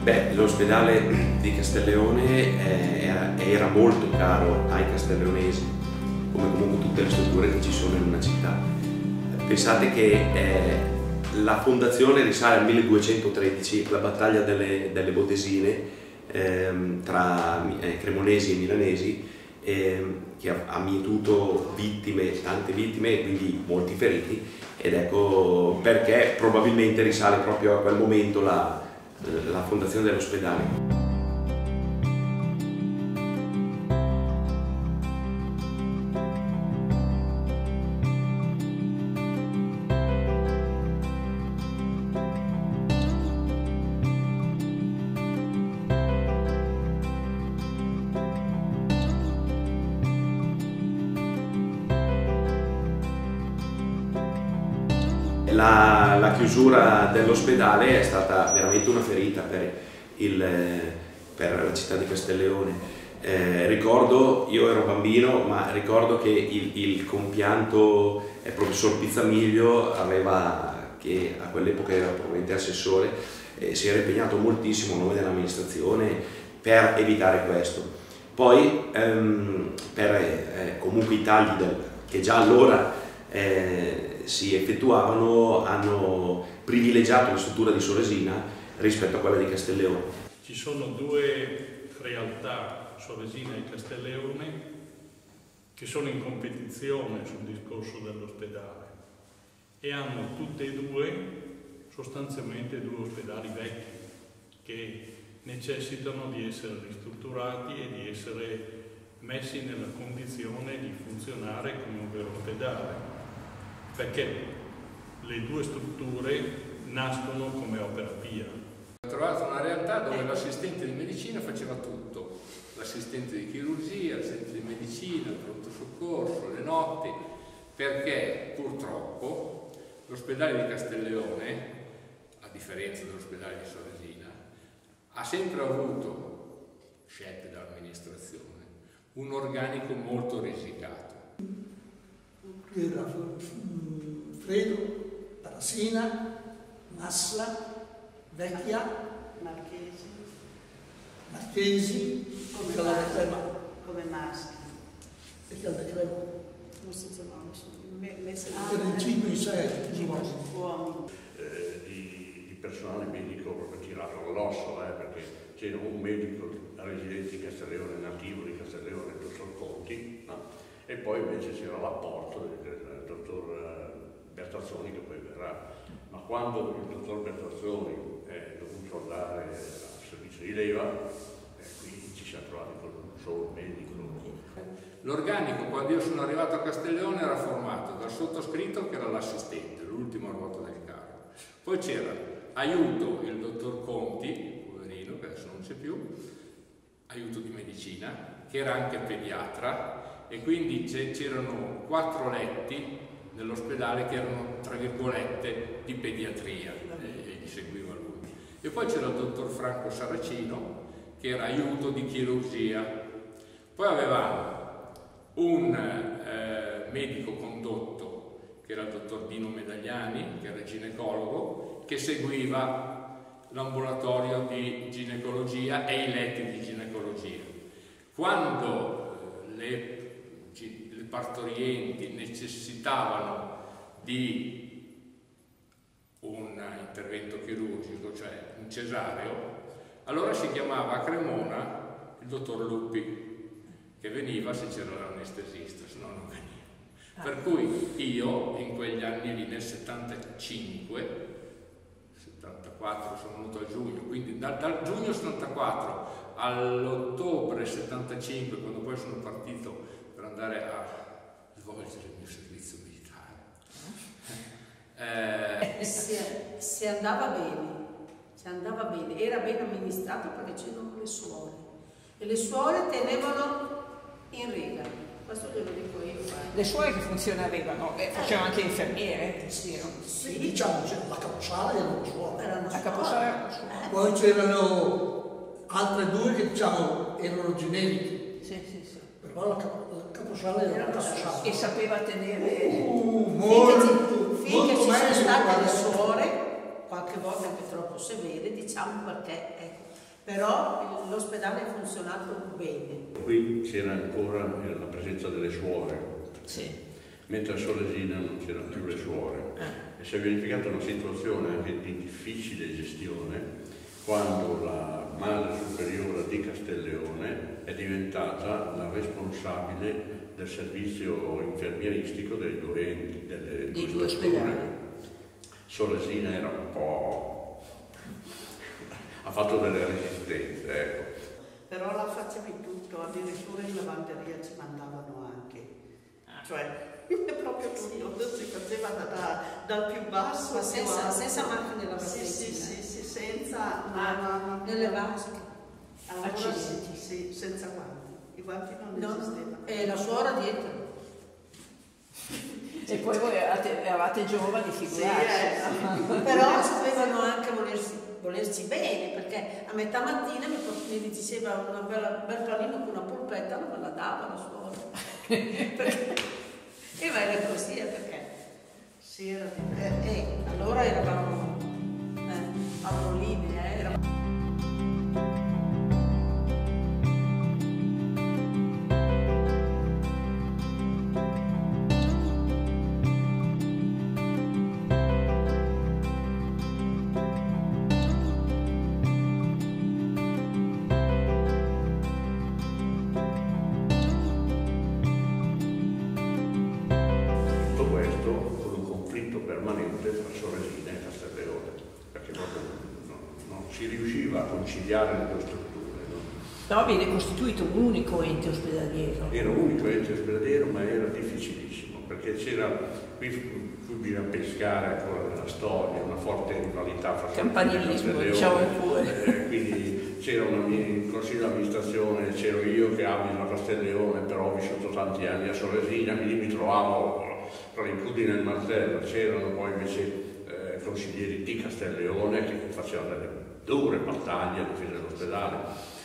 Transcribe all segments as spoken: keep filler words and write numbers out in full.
Beh, l'ospedale di Castelleone era, era molto caro ai castelleonesi, come comunque tutte le strutture che ci sono in una città. Pensate che eh, la fondazione risale al milleduecentotredici, la battaglia delle, delle Bodesine ehm, tra eh, cremonesi e milanesi, ehm, che ha, ha mietuto vittime, tante vittime e quindi molti feriti, ed ecco perché probabilmente risale proprio a quel momento la la fondazione dell'ospedale. La, la chiusura dell'ospedale è stata veramente una ferita per, il, per la città di Castelleone. Eh, ricordo, io ero bambino, ma ricordo che il, il compianto eh, professor Pizzamiglio aveva, che a quell'epoca era probabilmente assessore, eh, si era impegnato moltissimo a nome dell'amministrazione per evitare questo. Poi ehm, per eh, comunque i tagli del, che già allora eh, si effettuavano, hanno privilegiato la struttura di Soresina rispetto a quella di Castelleone. Ci sono due realtà, Soresina e Castelleone, che sono in competizione sul discorso dell'ospedale e hanno tutte e due sostanzialmente due ospedali vecchi che necessitano di essere ristrutturati e di essere messi nella condizione di funzionare come un vero ospedale, perché le due strutture nascono come opera pia. Ho trovato una realtà dove l'assistente di medicina faceva tutto, l'assistente di chirurgia, l'assistente di medicina, il pronto soccorso, le notti, perché purtroppo l'ospedale di Castelleone, a differenza dell'ospedale di Soresina, ha sempre avuto, scelte dall'amministrazione, un organico molto risicato. Era Fredo, Parasina, Massa, Vecchia, Marchesi, Marchesi, come, la maschi, come maschi. e che la credo. Non si chiamava, messe Per il cinque e sei, uomini. Eh, di, di personale medico proprio tirato all'osso, eh, perché c'era un medico residente di Castelleone, nativo di Castelleone, il dottor Conti, no? E poi invece c'era l'apporto del, del dottor Bertazzoni, che poi verrà. Ma quando il dottor Bertazzoni è dovuto andare al servizio di leva, eh, qui ci siamo trovati con un solo medico. L'organico, quando io sono arrivato a Castelleone, era formato dal sottoscritto, che era l'assistente, l'ultimo a ruota del carro. Poi c'era aiuto il dottor Conti, poverino, che adesso non c'è più, aiuto di medicina, che era anche pediatra, e quindi c'erano quattro letti nell'ospedale che erano, tra virgolette, di pediatria, e gli seguiva lui. E poi c'era il dottor Franco Saracino, che era aiuto di chirurgia. Poi avevamo un eh, medico condotto, che era il dottor Dino Medagliani, che era ginecologo, che seguiva l'ambulatorio di ginecologia e i letti di ginecologia. Quando eh, le le partorienti necessitavano di un intervento chirurgico, cioè un cesareo, allora si chiamava a Cremona il dottor Luppi, che veniva se c'era l'anestesista, se no non veniva. Per cui io in quegli anni lì, nel settantacinque, settantaquattro sono venuto a giugno, quindi dal, dal giugno settantaquattro all'ottobre settantacinque, quando poi sono partito per andare a svolgere il mio servizio militare. Eh, si, si andava bene, si andava bene, era ben amministrato perché c'erano le suore e le suore tenevano in riga, questo glielo dico io. Le suore che funzionavano, eh, facevano anche infermiere, sì, Sì, diciamo, la caposala era una suora. Erano la caposala era una suora. Eh. Poi c'erano altre due che diciamo erano generiche, Sì, sì, sì. però la, cap la caposala era una caposala. E sapeva tenere... Uh, molto, Finché molto ci sono meglio. state le suore, qualche volta anche troppo severe, diciamo perché ecco, Però l'ospedale ha funzionato bene. Qui c'era ancora la presenza delle suore, Sì. mentre a Soresina non c'erano più le suore. Eh. E si è verificata una situazione anche di difficile gestione quando la madre superiore di Castelleone è diventata la responsabile del servizio infermieristico dei due enti, delle Dei due due strutture. ospedali. Soresina era un po'... ha fatto delle resistenze, ecco. Però la facevi tutto, addirittura in lavanderia ci mandavano anche. Cioè, proprio tutto, si faceva da, da, dal più basso. Ma senza, alto. senza macchine lavatrici. Sì, sì, sì, sì, senza... Ah, no, no, no. nelle vasche. Allora, Accidenti. sì, senza guanti. I guanti non No, esistevano. e la suora dietro. E poi voi eravate, eravate giovani, figurati. Sì, eh, Però sapevano anche volersi, volerci bene, perché a metà mattina mi, mi diceva una bella, un bel panino con una polpetta, non me la dava la suora. Perché, e ma era così, eh, perché? Sì, era Eh, eh, allora eravamo eh, abolline, eh, eravamo... Tutto questo con un conflitto permanente tra Soresina e Castelleone, perché proprio non, non si riusciva a conciliare le due strutture. No? Però viene costituito un unico ente ospedaliero. Era un unico ente ospedaliero, ma era difficilissimo, perché c'era, qui, qui bisogna pescare ancora nella storia, una forte rivalità fra Campanilismo, diciamo pure. Eh, quindi c'era un in consiglio di amministrazione, c'ero io che abito a Castelleone, però ho vissuto tanti anni a Soresina, quindi mi trovavo tra l'incudine e il martello. C'erano poi invece eh, consiglieri di Castelleone che facevano delle dure battaglie a difesa dell'ospedale.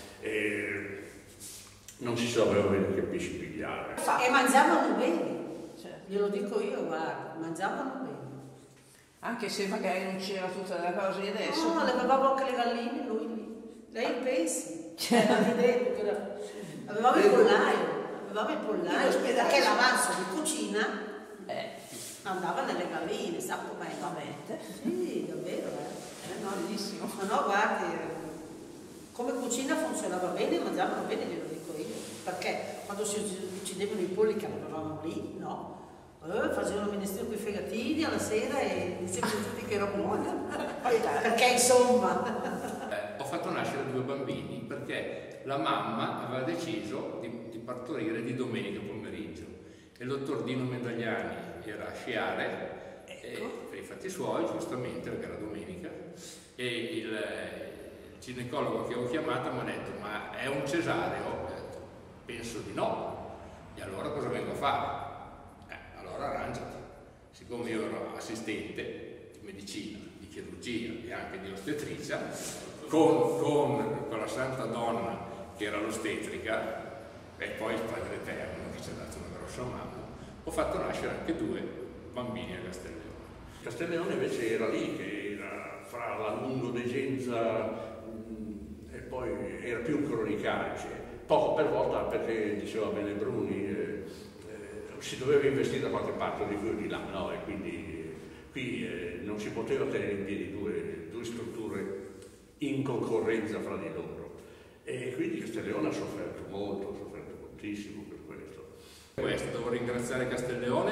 E non si sapeva bene che pesci pigliare. E mangiavano bene, Cioè, glielo dico io, guarda, mangiavano bene. anche se magari non c'era tutta la cosa di adesso. No, le avevamo anche le galline, lui lì. Lei pensi? Era lì dentro, che era- avevamo il pollaio, avevamo il pollaio, perché l'avanzo di cucina Eh, andava nelle galline, sa com'è? veramente. Sì, davvero, eh. Eh, no, bellissimo. Ma no, guardi, eh, come cucina funzionava bene, mangiavano bene, glielo dico io. Perché quando si uccidevano i polli che avevamo lì, no? Eh, facevano minestrino con i fegatini alla sera e dicevano tutti che era buona. Perché insomma... Eh, ho fatto nascere due bambini perché la mamma aveva deciso di, di partorire di domenica pomeriggio e il dottor Dino Medagliani era a sciare e, per i fatti suoi, giustamente, perché era domenica, e il, il ginecologo che ho chiamato mi ha detto: ma è un cesareo? Ho detto: penso di no. E allora cosa vengo a fare? Eh, allora arrangiati. Siccome io ero assistente di medicina, di chirurgia e anche di ostetricia, con, con quella santa donna che era l'ostetrica e poi il Padre Eterno che ci ha dato una grossa mano, ho fatto nascere anche due bambini a Castelleone. Castelleone invece era lì, che era fra la lungodegenza mh, e poi era più cronicace, poco per volta, perché diceva bene Bruni, eh, eh, si doveva investire da qualche parte di qui o di là, no? E quindi eh, qui eh, non si poteva tenere in piedi due, due strutture in concorrenza fra di loro. E quindi Castelleone ha sofferto molto, ha sofferto moltissimo per questo. Questo devo ringraziare Castelleone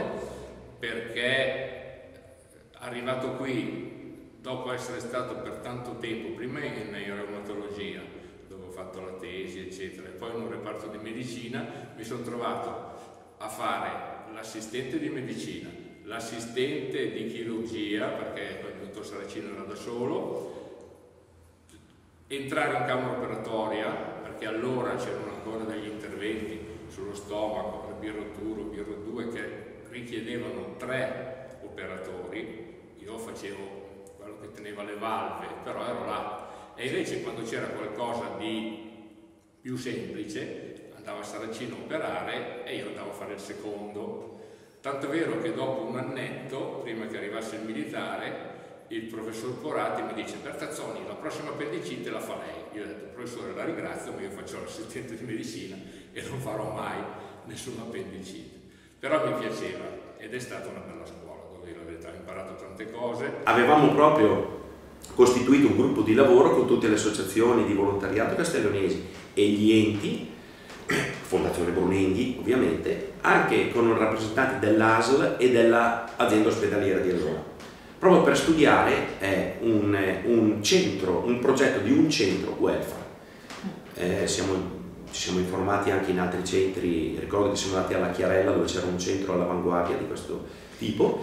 perché arrivato qui, dopo essere stato per tanto tempo, prima in reumatologia, dove ho fatto la tesi, eccetera, e poi in un reparto di medicina, mi sono trovato a fare l'assistente di medicina, l'assistente di chirurgia, perché il dottor Saracino era da solo, entrare in camera operatoria, perché allora c'erano ancora degli interventi sullo stomaco, il biroturo, il biro due, che richiedevano tre operatori. Io facevo quello che teneva le valve, però ero là. E invece quando c'era qualcosa di più semplice, andava Saracino a operare e io andavo a fare il secondo. Tanto è vero che dopo un annetto, prima che arrivasse il militare, il professor Porati mi dice: Bertazzoni, la prossima appendicite la fa lei. Io ho detto: professore, la ringrazio, ma io faccio l'assistente di medicina e non farò mai nessuna appendicite. Però mi piaceva ed è stata una bella scuola, devo dire la verità, ho imparato tante cose. Avevamo proprio costituito un gruppo di lavoro con tutte le associazioni di volontariato castellonesi e gli enti, Fondazione Brunenghi ovviamente, anche con rappresentanti dell'A S L e dell'azienda ospedaliera di Asona, proprio per studiare eh, un, un centro, un progetto di un centro welfare. Eh, siamo, ci siamo informati anche in altri centri, ricordo che siamo andati alla Chiarella dove c'era un centro all'avanguardia di questo tipo,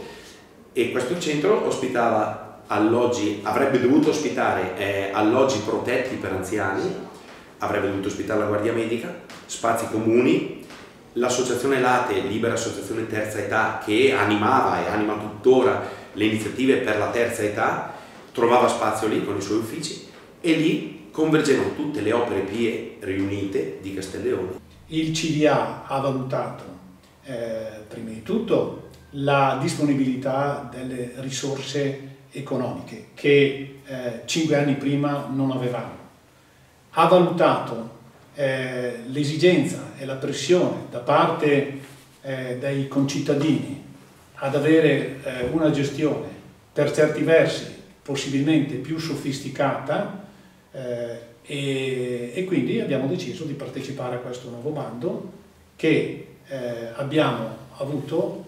e questo centro ospitava alloggi, avrebbe dovuto ospitare eh, alloggi protetti per anziani, avrebbe dovuto ospitare la guardia medica, spazi comuni, l'associazione Late, Libera Associazione Terza Età, che animava e anima tuttora le iniziative per la terza età, trovava spazio lì con i suoi uffici e lì convergevano tutte le opere pie riunite di Castelleone. Il C D A ha valutato eh, prima di tutto la disponibilità delle risorse economiche che eh, cinque anni prima non avevamo. Ha valutato eh, l'esigenza e la pressione da parte eh, dei concittadini ad avere eh, una gestione per certi versi possibilmente più sofisticata eh, e, e quindi abbiamo deciso di partecipare a questo nuovo bando che eh, abbiamo avuto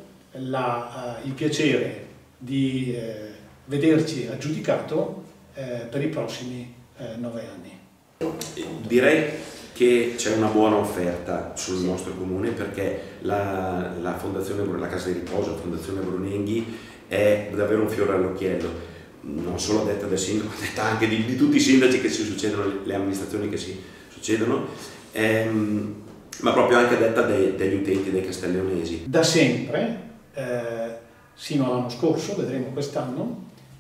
la, uh, il piacere di eh, vederci aggiudicato eh, per i prossimi eh, nove anni. Direi che c'è una buona offerta sul nostro comune perché la, la Fondazione, la Casa di Riposo, la Fondazione Brunenghi è davvero un fiore all'occhiello, non solo a detta del sindaco, a detta anche di, di tutti i sindaci che si succedono, le amministrazioni che si succedono, ehm, ma proprio anche a detta dei, degli utenti, dei castelleonesi. Da sempre, eh, sino all'anno scorso, vedremo quest'anno,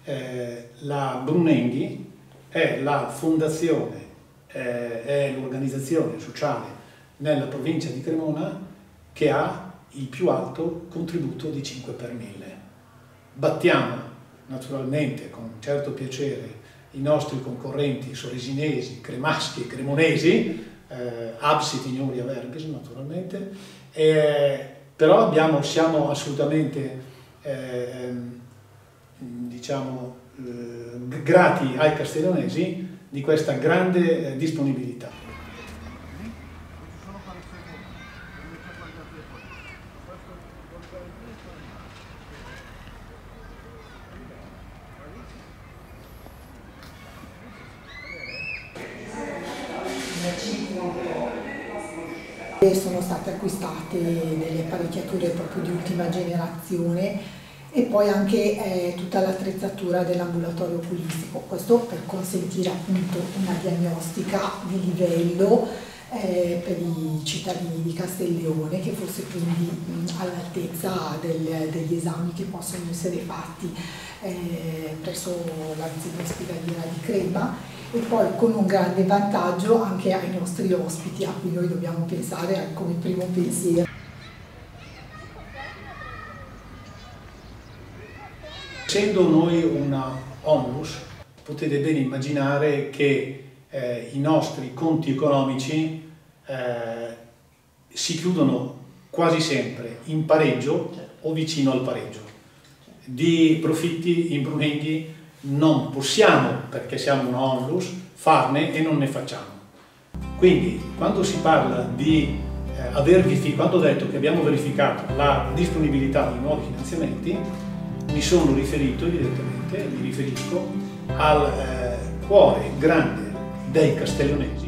eh, la Brunenghi è la fondazione, eh, è l'organizzazione sociale nella provincia di Cremona che ha il più alto contributo di cinque per mille. Battiamo naturalmente con un certo piacere i nostri concorrenti soresinesi, cremaschi e cremonesi, eh, absit ignoria verbis naturalmente, eh, però abbiamo, siamo assolutamente eh, diciamo, eh, grati ai castellonesi di questa grande eh, disponibilità. Sono state acquistate delle apparecchiature proprio di ultima generazione e poi anche eh, tutta l'attrezzatura dell'ambulatorio oculistico, questo per consentire appunto una diagnostica di livello eh, per i cittadini di Castelleone che fosse quindi all'altezza del, degli esami che possono essere fatti eh, presso l'azienda ospedaliera di Crema. E poi con un grande vantaggio anche ai nostri ospiti, a cui noi dobbiamo pensare come primo pensiero. Essendo noi una onlus, potete bene immaginare che eh, i nostri conti economici eh, si chiudono quasi sempre in pareggio o vicino al pareggio. Di profitti in Brunenghi non possiamo, perché siamo una onlus, farne e non ne facciamo. Quindi quando si parla di eh, aver verificato, quando ho detto che abbiamo verificato la disponibilità di nuovi finanziamenti, mi sono riferito evidentemente, mi riferisco al eh, cuore grande dei castellonesi